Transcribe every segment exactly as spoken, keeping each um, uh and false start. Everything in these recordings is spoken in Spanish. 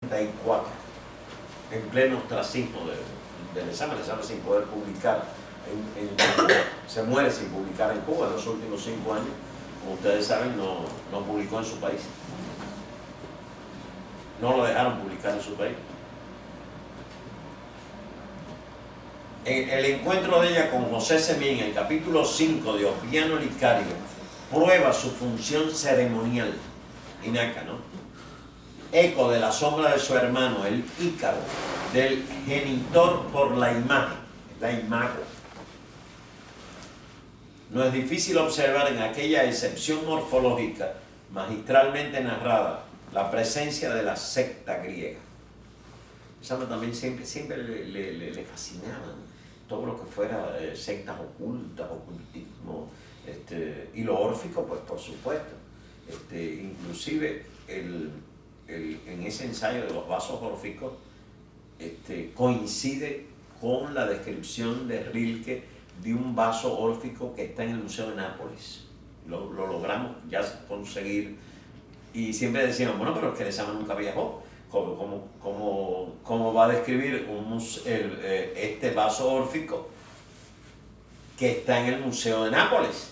setenta y cuatro, en pleno ostracismo de, de Lezama. Lezama sin poder publicar, en, en, se muere sin publicar en Cuba en los últimos cinco años. Como ustedes saben, no, no publicó en su país. No lo dejaron publicar en su país. En el encuentro de ella con José Semí, en el capítulo cinco de Opiano Licario, prueba su función ceremonial. Inaca, ¿no? Eco de la sombra de su hermano, el Ícaro, del genitor por la imagen, la imago. No es difícil observar en aquella excepción morfológica magistralmente narrada la presencia de la secta griega. Lezama también siempre, siempre le, le, le, le fascinaban todo lo que fuera eh, sectas ocultas, ocultismo, este, y lo órfico, pues por supuesto. Este, inclusive el, el, en ese ensayo de los vasos órficos este, coincide con la descripción de Rilke de un vaso órfico que está en el Museo de Nápoles. Lo, lo logramos ya conseguir, y siempre decíamos, bueno, pero es que Lezama nunca viajó. ¿Cómo, cómo, cómo, cómo va a describir un, el, eh, este vaso órfico que está en el Museo de Nápoles?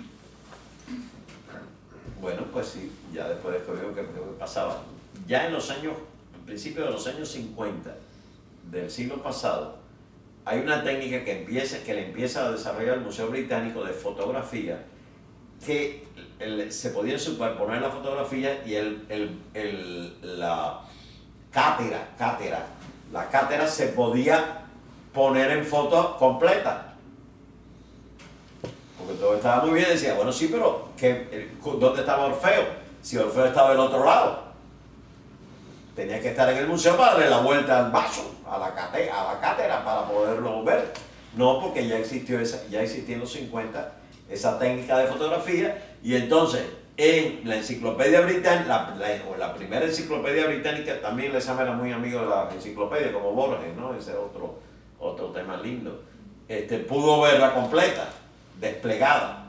Bueno, pues sí, ya después descubrió que, que pasaba. Ya en los años, en principio de los años cincuenta del siglo pasado, hay una técnica que, empieza, que le empieza a desarrollar el Museo Británico de fotografía, que el, se podía superponer la fotografía y el, el, el, la cátedra, cátedra, la cátedra se podía poner en foto completa. Porque todo estaba muy bien, decía, bueno, sí, pero ¿qué, ¿dónde estaba Orfeo? Si Orfeo estaba del otro lado. Tenía que estar en el museo para darle la vuelta al vaso, a la, cate, a la cátedra, para poderlo ver. No, porque ya existió esa, ya existía en los cincuenta esa técnica de fotografía, y entonces en la enciclopedia británica, la, la, la primera enciclopedia británica, también Lezama era muy amigo de la enciclopedia, como Borges, ¿no? Ese es otro, otro tema lindo. Este, pudo verla completa, desplegada,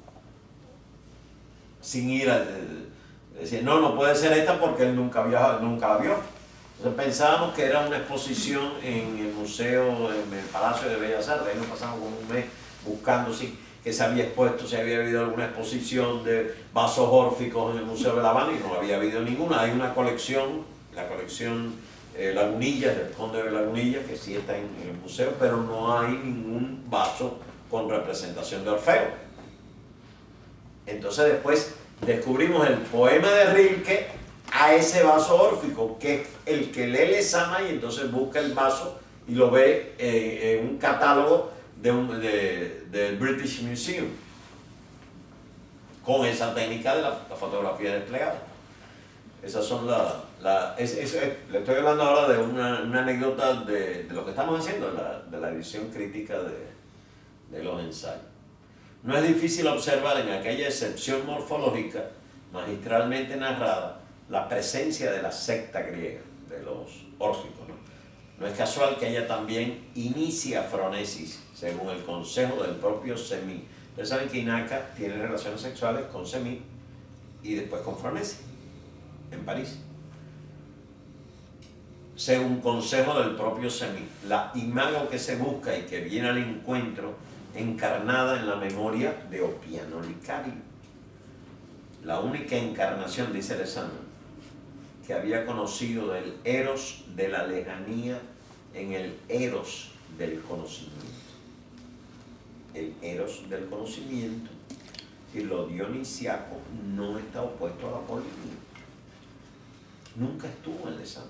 sin ir a decir, no, no puede ser esta porque él nunca, había, nunca la vio. Entonces pensábamos que era una exposición en el museo, en el Palacio de Bellas Artes. Ahí nos pasamos como un mes buscando si, que se había expuesto, si había habido alguna exposición de vasos órficos en el Museo de La Habana, y no había habido ninguna. Hay una colección, la colección eh, Lagunillas, del Conde de Lagunillas, que sí está en, en el museo, pero no hay ningún vaso con representación de Orfeo. Entonces después descubrimos el poema de Rilke a ese vaso órfico, que es el que lee Lezama, y entonces busca el vaso y lo ve eh, en un catálogo de un, de, del British Museum, con esa técnica de la, la fotografía desplegada. Esas son las... La, es, es, es, le estoy hablando ahora de una, una anécdota de, de lo que estamos haciendo, de la, de la edición crítica de, de los ensayos. No es difícil observar en aquella excepción morfológica magistralmente narrada la presencia de la secta griega, de los órficos, ¿no? No es casual que ella también inicia fronesis, según el consejo del propio Semí. Ustedes saben que Inaca tiene relaciones sexuales con Semí y después con Fronesis, en París. Según consejo del propio Semí, la imago que se busca y que viene al encuentro encarnada en la memoria de Opiano Licario. La única encarnación, dice Lezama, que había conocido del eros de la lejanía en el eros del conocimiento. El eros del conocimiento, y lo dionisiaco, no está opuesto a la polifonía. Nunca estuvo en Lezama.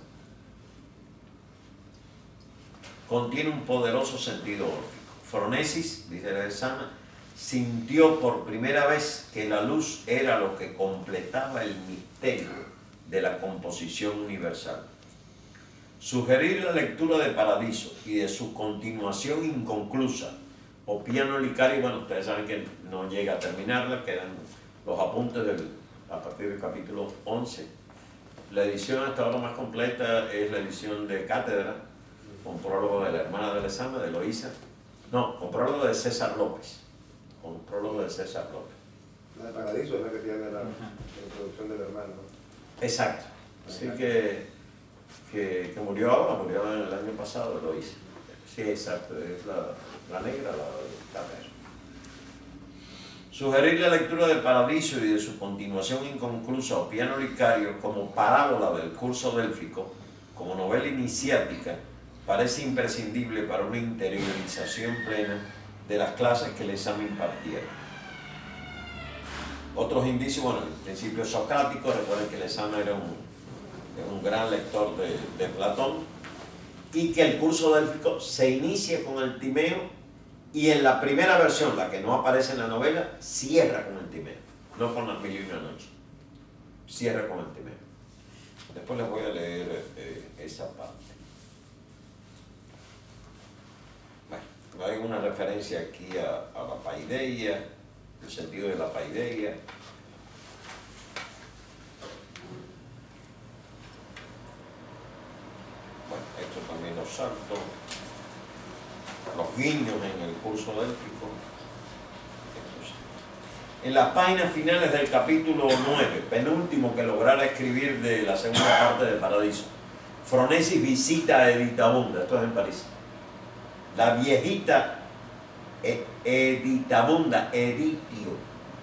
Contiene un poderoso sentido órfico. Fronesis, dice Lezama, sintió por primera vez que la luz era lo que completaba el misterio de la composición universal. Sugerir la lectura de Paradiso y de su continuación inconclusa, Opiano Licario, bueno, ustedes saben que no llega a terminarla, quedan los apuntes del, a partir del capítulo once. La edición hasta ahora más completa es la edición de Cátedra, con prólogo de la hermana de Lezama, de Eloísa. No, con prólogo de César López. Con prólogo de César López. La de Paradiso es la que tiene la, la introducción del hermano. Exacto. Así que que, que murió ahora, murió el año pasado, lo hice. Sí, exacto, es la, la negra, la carrera. Sugerir la lectura del Paradiso y de su continuación inconclusa o Piano Licario como parábola del curso délfico, como novela iniciática, parece imprescindible para una interiorización plena de las clases que el examen impartiera. Otros indicios, bueno, el principio socrático, recuerden que el examen era un, un gran lector de, de Platón, y que el curso délfico se inicia con el Timeo y en la primera versión, la que no aparece en la novela, cierra con el Timeo, no con las mil y una noches, cierra con el Timeo. Después les voy a leer eh, esa parte. Bueno, hay una referencia aquí a, a la paideia, el sentido de la paideia. Bueno, esto también lo salto. Los guiños en el curso délfico. En las páginas finales del capítulo nueve, penúltimo que lograra escribir de la segunda parte del Paradiso, Fronesis visita a Editabunda, esto es en París. La viejita Editabunda, Edipio,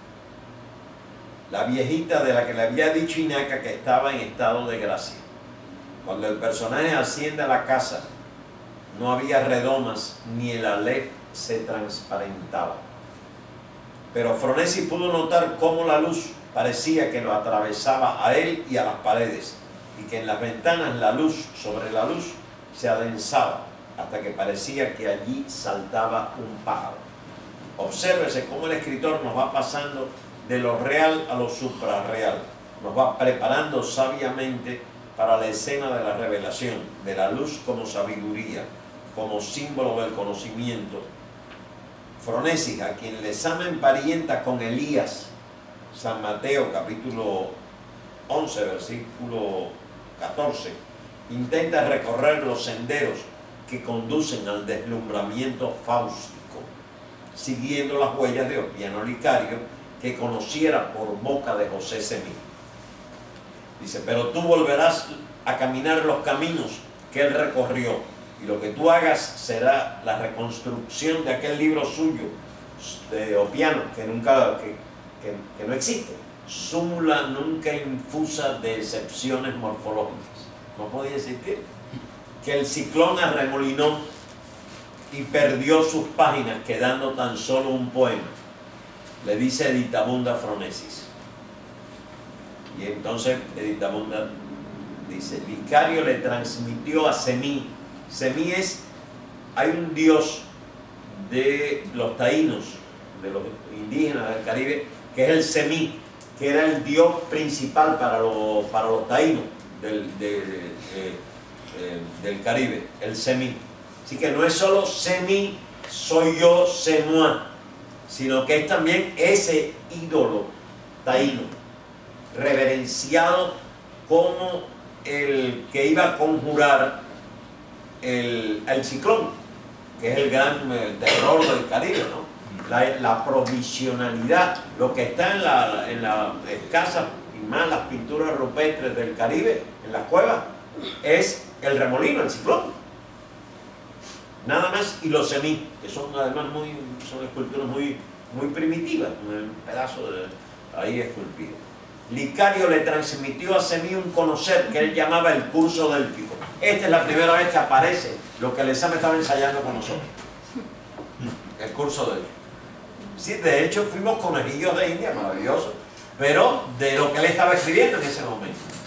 la viejita de la que le había dicho Inaca que estaba en estado de gracia. Cuando el personaje asciende a la casa, no había redomas ni el alef se transparentaba. Pero Fronesis pudo notar cómo la luz parecía que lo atravesaba a él y a las paredes, y que en las ventanas la luz sobre la luz se adensaba, hasta que parecía que allí saltaba un pájaro. Obsérvese cómo el escritor nos va pasando de lo real a lo suprarreal, nos va preparando sabiamente para la escena de la revelación, de la luz como sabiduría, como símbolo del conocimiento. Fronesis, a quien le examen emparenta con Elías, San Mateo capítulo once, versículo catorce, intenta recorrer los senderos que conducen al deslumbramiento fáustico, siguiendo las huellas de Opiano Licario, que conociera por boca de José Semí. Dice, pero tú volverás a caminar los caminos que él recorrió, y lo que tú hagas será la reconstrucción de aquel libro suyo, de Opiano, que nunca, que, que, que no existe. Súmula nunca infusa de excepciones morfológicas. No podía existir. Que el ciclón arremolinó y perdió sus páginas, quedando tan solo un poema. Le dice Editabunda Fronesis. Y entonces Editabunda dice, Licario le transmitió a Semí. Semí es, hay un dios de los taínos, de los indígenas del Caribe, que es el Semí, que era el dios principal para los, para los taínos del, de, de, de, de, del Caribe, el Semí. Así que no es solo Semí, soy yo, c'est moi, sino que es también ese ídolo taíno, reverenciado como el que iba a conjurar el, el ciclón, que es el gran el terror del Caribe, ¿no? La, la provisionalidad, lo que está en la, en la escasa y más las pinturas rupestres del Caribe, en las cuevas, es el remolino, el ciclón. Nada más, y los semí, que son además muy, son esculturas muy, muy primitivas, un pedazo de ahí esculpido. Licario le transmitió a Semí un conocer que él llamaba el curso délfico. Esta es la primera vez que aparece lo que el examen estaba ensayando con nosotros. El curso délfico. Sí, de hecho fuimos conejillos de India, maravilloso, pero de lo que él estaba escribiendo en ese momento.